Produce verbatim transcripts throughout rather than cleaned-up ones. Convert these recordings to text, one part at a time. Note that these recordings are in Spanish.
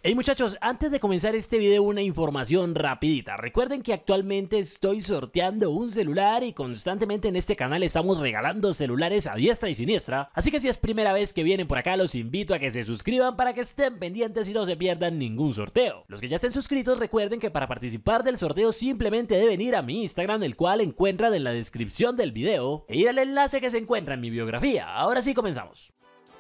Hey muchachos, antes de comenzar este video una información rapidita. Recuerden que actualmente estoy sorteando un celular y constantemente en este canal estamos regalando celulares a diestra y siniestra. Así que si es primera vez que vienen por acá, los invito a que se suscriban para que estén pendientes y no se pierdan ningún sorteo. Los que ya estén suscritos, recuerden que para participar del sorteo simplemente deben ir a mi Instagram, el cual encuentran en la descripción del video, e ir al enlace que se encuentra en mi biografía. Ahora sí comenzamos.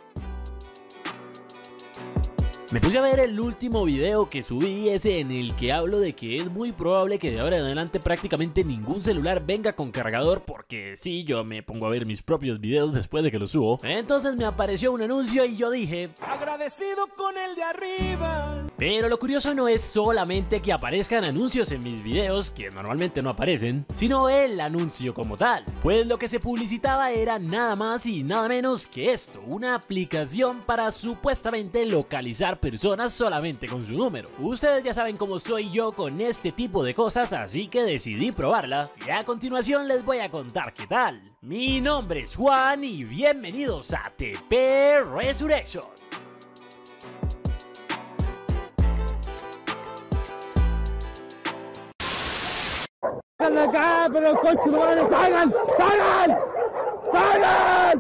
Me puse a ver el último video que subí, ese en el que hablo de que es muy probable que de ahora en adelante prácticamente ningún celular venga con cargador, porque sí, yo me pongo a ver mis propios videos después de que los subo. Entonces me apareció un anuncio y yo dije, agradecido con el de arriba. Pero lo curioso no es solamente que aparezcan anuncios en mis videos, que normalmente no aparecen, sino el anuncio como tal. Pues lo que se publicitaba era nada más y nada menos que esto, una aplicación para supuestamente localizar personas solamente con su número. Ustedes ya saben cómo soy yo con este tipo de cosas, así que decidí probarla y a continuación les voy a contar qué tal. Mi nombre es Juan y bienvenidos a T P Resurrection. ¡Salgan acá, pero coche, no van a salgan! ¡Salgan! ¡Salgan!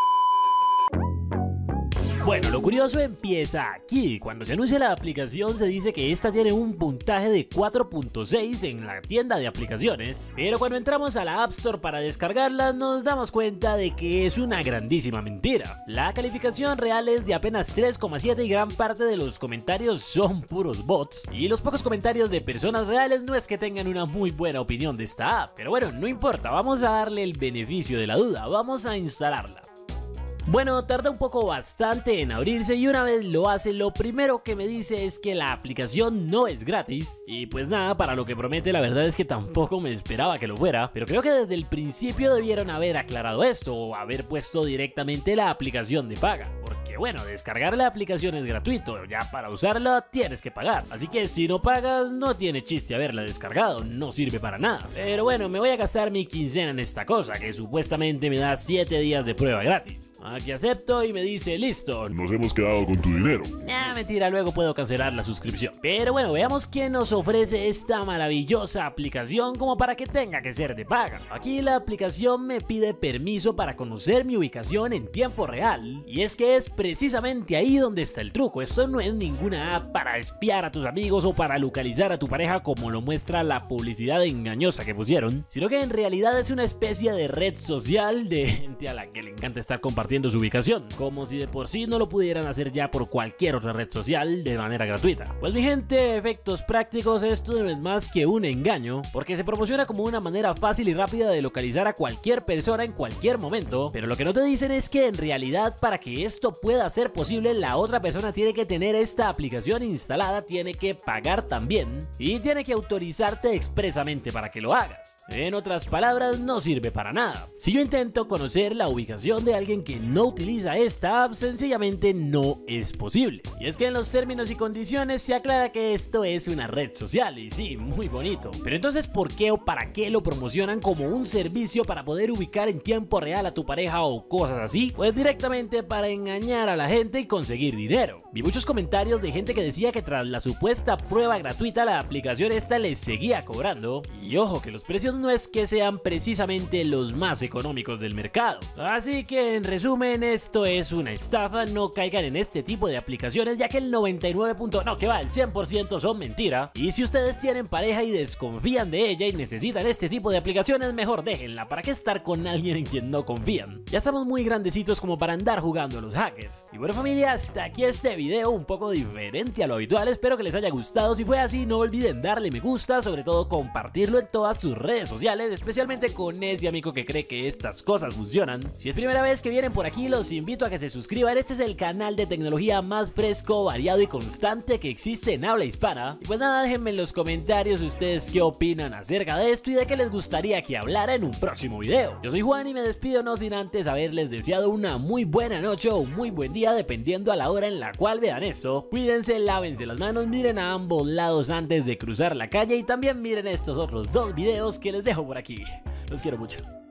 Bueno, lo curioso empieza aquí. Cuando se anuncia la aplicación se dice que esta tiene un puntaje de cuatro punto seis en la tienda de aplicaciones, pero cuando entramos a la App Store para descargarla nos damos cuenta de que es una grandísima mentira. La calificación real es de apenas tres coma siete y gran parte de los comentarios son puros bots, y los pocos comentarios de personas reales no es que tengan una muy buena opinión de esta app. Pero bueno, no importa, vamos a darle el beneficio de la duda, vamos a instalarla. Bueno, tarda un poco bastante en abrirse y una vez lo hace, lo primero que me dice es que la aplicación no es gratis. Y pues nada, para lo que promete la verdad es que tampoco me esperaba que lo fuera, pero creo que desde el principio debieron haber aclarado esto o haber puesto directamente la aplicación de paga. Porque bueno, descargar la aplicación es gratuito, ya para usarla tienes que pagar. Así que si no pagas no tiene chiste haberla descargado, no sirve para nada. Pero bueno, me voy a gastar mi quincena en esta cosa que supuestamente me da siete días de prueba gratis. Aquí acepto y me dice listo, nos hemos quedado con tu dinero. Nah, mentira, luego puedo cancelar la suscripción. Pero bueno, veamos quién nos ofrece esta maravillosa aplicación como para que tenga que ser de paga. Aquí la aplicación me pide permiso para conocer mi ubicación en tiempo real, y es que es precisamente ahí donde está el truco. Esto no es ninguna app para espiar a tus amigos o para localizar a tu pareja como lo muestra la publicidad engañosa que pusieron, sino que en realidad es una especie de red social de gente a la que le encanta estar compartiendo su ubicación, como si de por sí no lo pudieran hacer ya por cualquier otra red social de manera gratuita. Pues mi gente, efectos prácticos, esto no es más que un engaño, porque se promociona como una manera fácil y rápida de localizar a cualquier persona en cualquier momento, pero lo que no te dicen es que en realidad para que esto pueda ser posible, la otra persona tiene que tener esta aplicación instalada, tiene que pagar también y tiene que autorizarte expresamente para que lo hagas. En otras palabras, no sirve para nada. Si yo intento conocer la ubicación de alguien que no utiliza esta app, sencillamente no es posible. Y es que en los términos y condiciones se aclara que esto es una red social, y sí, muy bonito. Pero entonces, ¿por qué o para qué lo promocionan como un servicio para poder ubicar en tiempo real a tu pareja o cosas así? Pues directamente para engañar a la gente y conseguir dinero. Vi muchos comentarios de gente que decía que tras la supuesta prueba gratuita la aplicación esta les seguía cobrando. Y ojo que los precios no es que sean precisamente los más económicos del mercado. Así que en resumen, esto es una estafa, no caigan en este tipo de aplicaciones, ya que el noventa y nueve punto no que va, el cien por ciento son mentira. Y si ustedes tienen pareja y desconfían de ella y necesitan este tipo de aplicaciones, mejor déjenla. ¿Para qué estar con alguien en quien no confían? Ya estamos muy grandecitos como para andar jugando a los hackers. Y bueno familia, hasta aquí este video un poco diferente a lo habitual, espero que les haya gustado. Si fue así, no olviden darle me gusta, sobre todo compartirlo en todas sus redes sociales, especialmente con ese amigo que cree que estas cosas funcionan. Si es primera vez que vienen por aquí, los invito a que se suscriban. Este es el canal de tecnología más fresco, variado y constante que existe en habla hispana. Y pues nada, déjenme en los comentarios ustedes qué opinan acerca de esto y de qué les gustaría que hablara en un próximo video. Yo soy Juan y me despido no sin antes haberles deseado una muy buena noche o un muy buen día, dependiendo a la hora en la cual vean esto. Cuídense, lávense las manos, miren a ambos lados antes de cruzar la calle y también miren estos otros dos videos que les dejo por aquí. Los quiero mucho.